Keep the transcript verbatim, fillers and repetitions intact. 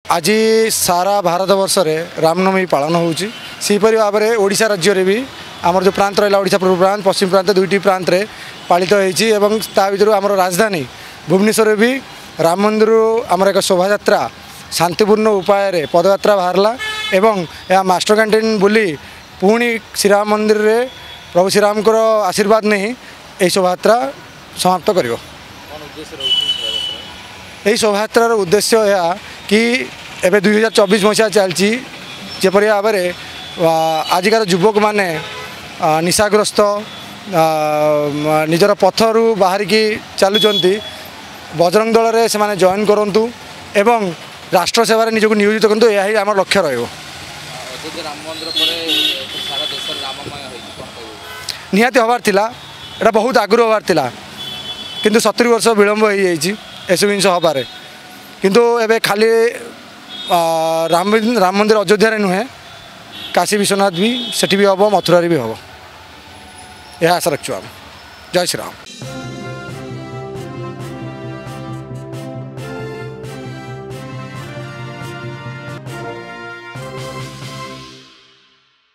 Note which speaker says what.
Speaker 1: आज सारा भारत वर्ष में रामनवमी पालन होपरी भाव में ओडिशा राज्य में भी आमर जो प्रांत रहा ओडिशा पूर्व प्रांत पश्चिम प्रांत दुईटी प्रांत रे पालित होता भर आम राजधानी भुवनेश्वर भी राम मंदिर आमर एक शोभा यात्रा शांतिपूर्ण उपाय पदयात्रा बाहरला एवं यह मास्टर कैंटीन बुली पुणी श्रीराम मंदिर रे प्रभु श्रीराम को आशीर्वाद नहीं यही शोभा यात्रा समाप्त कर शोभायात्रार उद्देश्य यह कि एवं दुई हजार चौबीस मसीहा चलती जपरी भाव में आजिकार युवक मैंने निशाग्रस्त निजर पथरु बाहरिकी चलुँच बजरंग दल में से जॉइन करूँ एवं राष्ट्र सेवार निजक नियोजित करूँ यही आम लक्ष्य रही निहाती हबार थिला एटा बहुत आगु हबार थिला किंतु सत्तरी वर्ष विलम्ब हो जाइए एसबू जिन हबार किंतु एबे खाली राम राम मंदिर अयोध्या नुहे काशी विश्वनाथ भी सेठी भी हम मथुरा भी हम यह आशा रखु आम। जय श्री राम।